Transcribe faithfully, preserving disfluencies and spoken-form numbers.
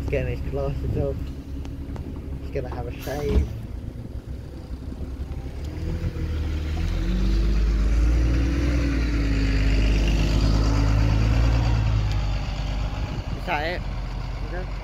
He's getting his glasses off. He's gonna have a shave. Is that it? Is that